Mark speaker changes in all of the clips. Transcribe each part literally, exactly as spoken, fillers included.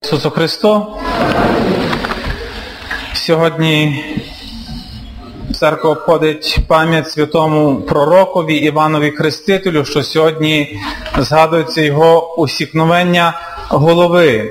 Speaker 1: Ісусу Христу. Сьогодні церква обходить пам'ять святому пророкові Іванові Хрестителю, що сьогодні згадується його усікновення голови.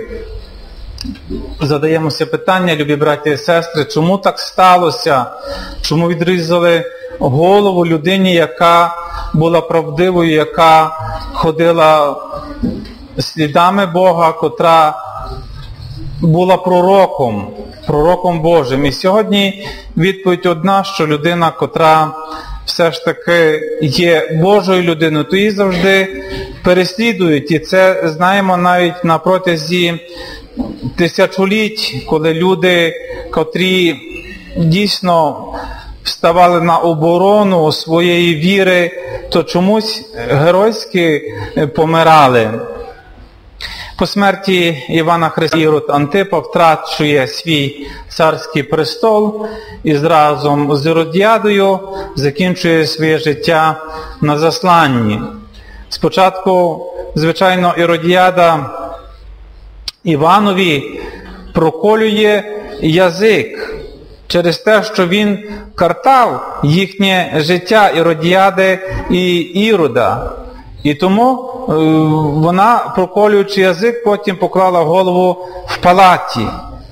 Speaker 1: Задаємося питання, любі браті і сестри, чому так сталося? Чому відрізали голову людині, яка була правдивою, яка ходила слідами Бога, котра була пророком, пророком Божим. І сьогодні відповідь одна, що людина, котра все ж таки є Божою людиною, то її завжди переслідують. І це знаємо навіть на протязі тисячоліть, коли люди, котрі дійсно ставали на оборону своєї віри, то чомусь геройськи помирали. По смерті Івана Христа Ірод Антипа втрачує свій царський престол і разом з Іродіадою закінчує своє життя на засланні. Спочатку, звичайно, Іродіада Іванові проколює язик через те, що він картав їхнє життя Іродіади і Ірода. І тому е, вона, проколюючи язик, потім поклала голову в палаті.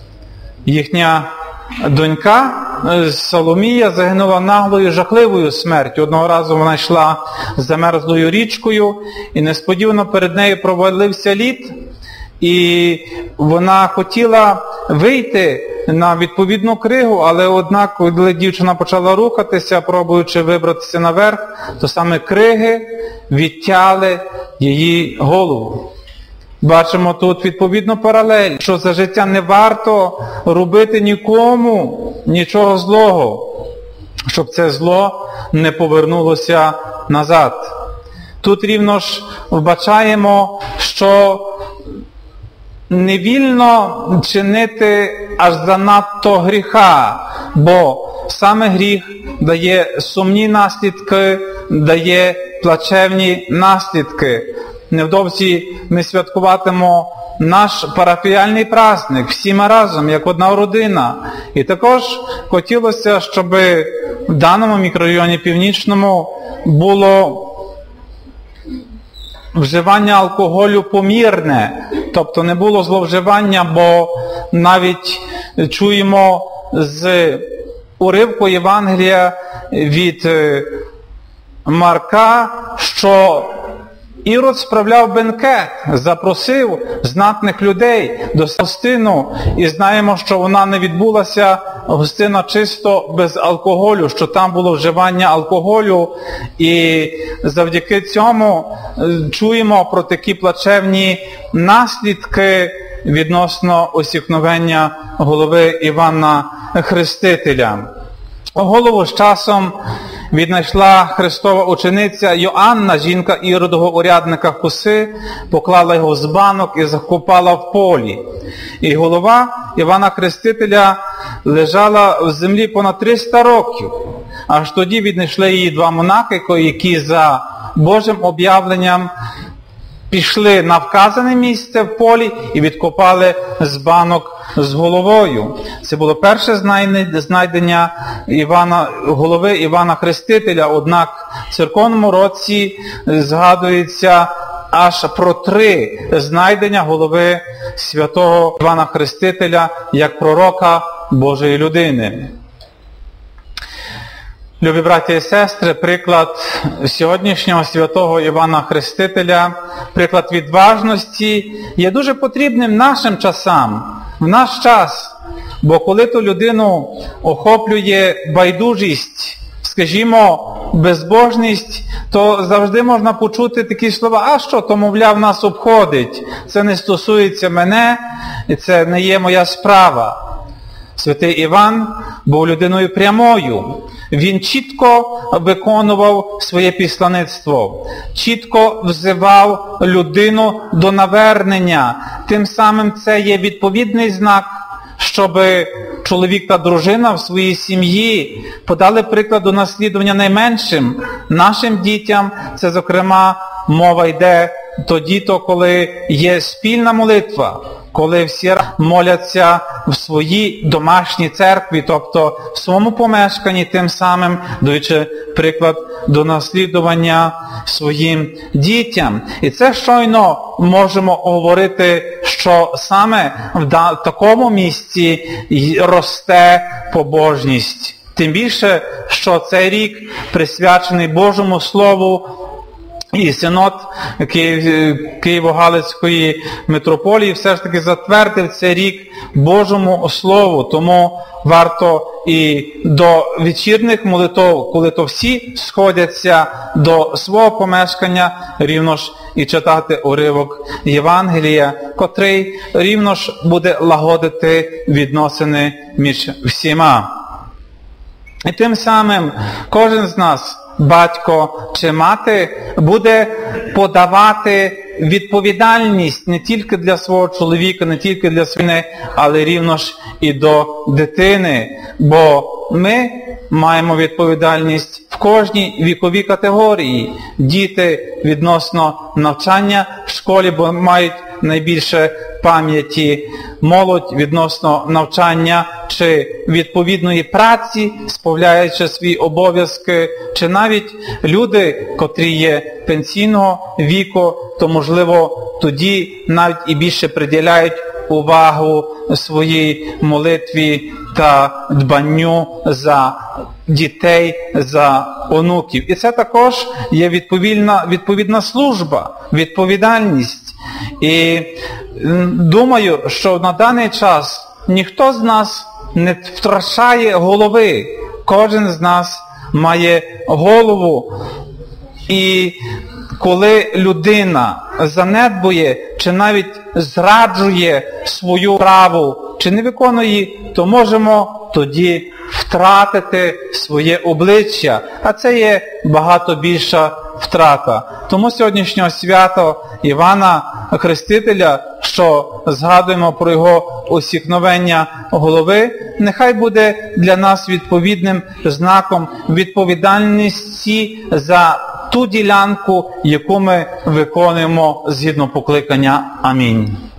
Speaker 1: Їхня донька Соломія загинула наглою, жахливою смертю. Одного разу вона йшла замерзлою річкою, і несподівано перед нею провалився лід, і вона хотіла вийти на відповідну кригу, але однак, коли дівчина почала рухатися, пробуючи вибратися наверх, то саме криги відтяли її голову. Бачимо тут відповідну паралель, що за життя не варто робити нікому нічого злого, щоб це зло не повернулося назад. Тут рівно ж вбачаємо, що не вільно чинити аж занадто гріха, бо саме гріх дає сумні наслідки, дає плачевні наслідки. Невдовзі ми святкуватимемо наш парафіяльний праздник, всі ми разом, як одна родина. І також хотілося, щоб в даному мікрорайоні Північному було вживання алкоголю помірне, тобто не було зловживання, бо навіть чуємо з уривку Євангелія від Марка, що Ірод справляв бенкет, запросив знатних людей до гостину, і знаємо, що вона не відбулася, гостина чисто без алкоголю, що там було вживання алкоголю, і завдяки цьому чуємо про такі плачевні наслідки відносно усікновення голови Івана Хрестителя. Голову з часом віднайшла Христова учениця Йоанна, жінка Іродового урядника Хуси, поклала його в збанок і закопала в полі. І голова Івана Хрестителя лежала в землі понад триста років. Аж тоді віднайшли її два монахи, які за Божим об'явленням пішли на вказане місце в полі і відкопали збанок з головою. Це було перше знайдення Івана, голови Івана Хрестителя, однак в церковному році згадується аж про три знайдення голови святого Івана Хрестителя як пророка Божої людини. Любі браті і сестри, приклад сьогоднішнього святого Івана Хрестителя, приклад відважності є дуже потрібним нашим часам, в наш час. Бо коли ту людину охоплює байдужість, скажімо, безбожність, то завжди можна почути такі слова: а що, то, мовляв, нас обходить, це не стосується мене, і це не є моя справа. Святий Іван був людиною прямою. Він чітко виконував своє післаництво, чітко взивав людину до навернення. Тим самим це є відповідний знак, щоб чоловік та дружина в своїй сім'ї подали приклад до наслідування найменшим, нашим дітям. Це, зокрема, мова йде тоді, то коли є спільна молитва, коли всі моляться в своїй домашній церкві, тобто в своєму помешканні, тим самим даючи приклад до наслідування своїм дітям. І це щойно можемо говорити, що саме в такому місці росте побожність. Тим більше, що цей рік присвячений Божому Слову, і Синод Києво-Галицької митрополії все ж таки затвердив цей рік Божому Слову. Тому варто і до вечірніх молитов, коли то всі сходяться до свого помешкання, рівно ж і читати уривок Євангелія, котрий рівно ж буде лагодити відносини між всіма. І тим самим кожен з нас, батько чи мати, буде подавати відповідальність не тільки для свого чоловіка, не тільки для своєї, але рівно ж і до дитини. Бо ми маємо відповідальність в кожній віковій категорії. Діти відносно навчання в школі, бо мають найбільше пам'яті, молодь відносно навчання чи відповідної праці, справляючи свої обов'язки, чи навіть люди, котрі є пенсійного віку, то, можливо, тоді навіть і більше приділяють увагу своїй молитві та дбанню за дітей, за онуків. І це також є відповідна, відповідна служба, відповідальність. І думаю, що на даний час ніхто з нас не втрачає голови. Кожен з нас має голову. І коли людина занедбує чи навіть зраджує свою справу, чи не виконує її, то можемо тоді втратити своє обличчя. А це є багато більша втрата. Тому сьогоднішнього свято Івана Хрестителя, що згадуємо про його усікновення голови, нехай буде для нас відповідним знаком відповідальності за ту ділянку, яку ми виконуємо згідно покликання. Амінь.